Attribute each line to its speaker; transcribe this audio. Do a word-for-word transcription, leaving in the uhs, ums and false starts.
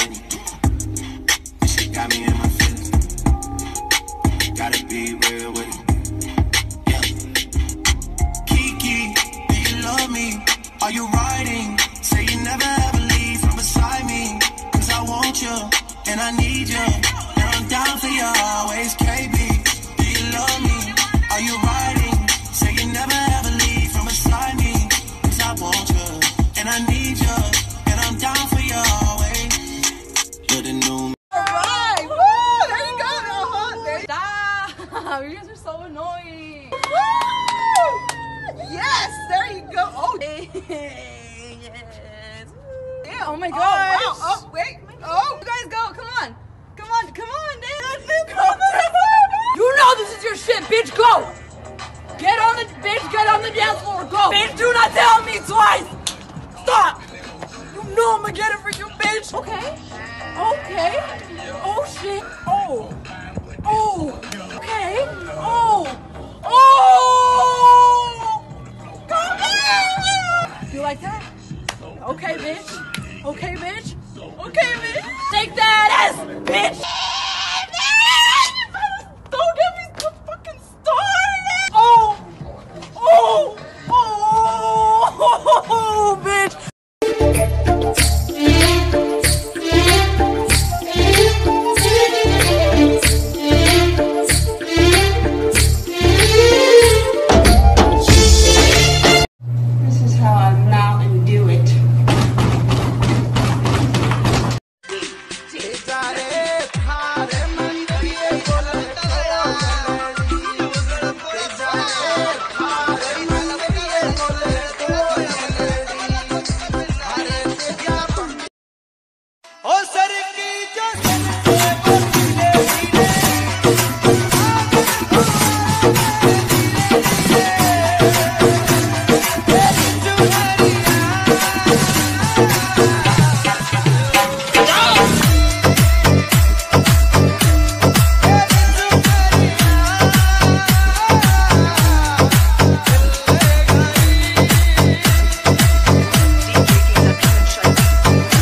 Speaker 1: with me. This shit got me in my feelings. Gotta be real with it. Yeah. Kiki, do you love me? Are you riding? Say you never ever leave from beside me. Cause I want you, and I need you. And I'm down for you always, K B. Do you love me? Are you riding? Say you never ever leave from beside me. Cause I want you, and I need you. And I'm down for you always. You're the new.
Speaker 2: Alright! Woo! There you go! Uh-huh. There you Stop! You guys are so annoying! Woo! Yes! There you go! Oh! Yes! Yeah, oh my god! Oh, wow. Oh, wait! Oh! You guys go! Come on! Come on! Come on, dude! Come on! You know this is your shit, bitch! Go! Get on the bitch! Get on the dance floor! Go! Bitch, do not tell me twice! Stop! You know I'm gonna get it for you, bitch! Okay. Okay. Oh shit. Oh. Oh.